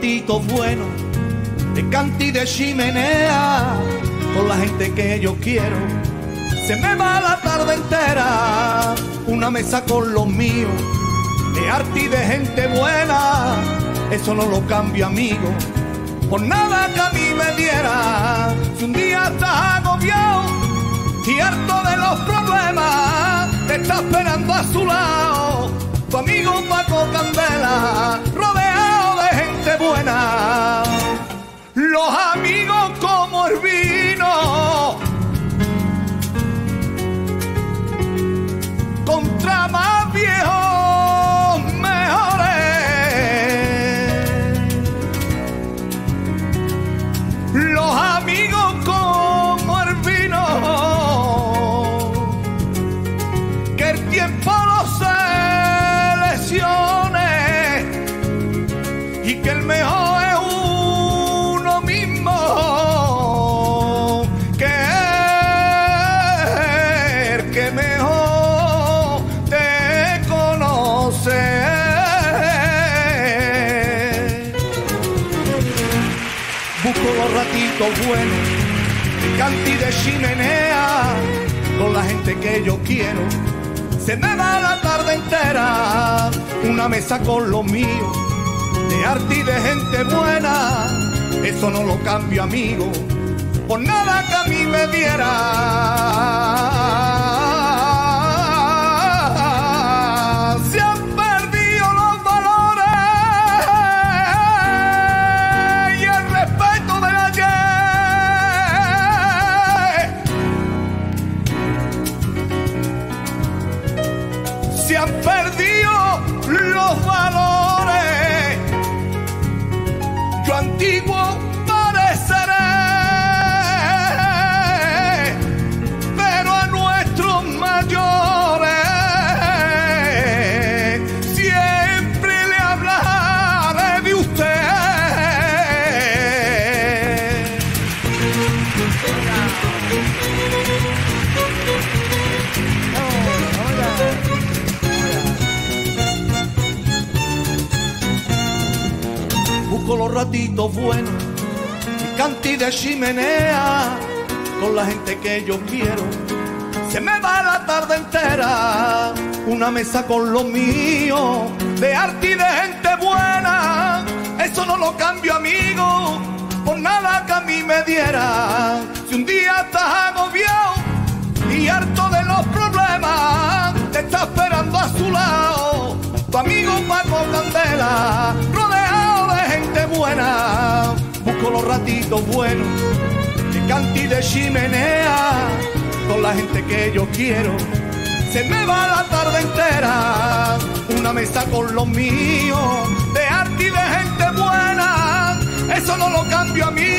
ratitos buenos de cante y de chimenea con la gente que yo quiero. Se me va la tarde entera, una mesa con los míos, de arte y de gente buena, eso no lo cambio, amigo, por nada que a mí me diera. Si un día estás agobiado y harto de los problemas, te está esperando a su lado tu amigo Paco Candela, rodeado de gente buena. Los amigos como el vino, contra más viejos mejores. Los amigos como el vino, que el tiempo los seleccione y que el mejor es uno mismo, que el que mejor te conoce. Busco los ratitos buenos de cante y de chimenea con la gente que yo quiero. Se me va la tarde entera, una mesa con los míos, de arte y de gente buena, eso no lo cambio, amigo, por nada que a mí me diera. Se han perdido los valores y el respeto del ayer. Se han perdido los valores. Yo antiguo pareceré, pero a nuestros mayores siempre le hablaré de usted. Busco los ratitos buenos de cante y de chimenea con la gente que yo quiero. Se me va la tarde entera, una mesa con los míos, de arte y de gente buena, eso no lo cambio, amigo, por nada que a mí me diera. Si un día estás agobiado y harto de los problemas, te está esperando a su lado tu amigo Paco Candela, rodeado de gente buena. Busco los ratitos buenos de cante y de chimenea con la gente que yo quiero. Se me va la tarde entera, una mesa con los míos, de arte y de gente buena, eso no lo cambio, amigo,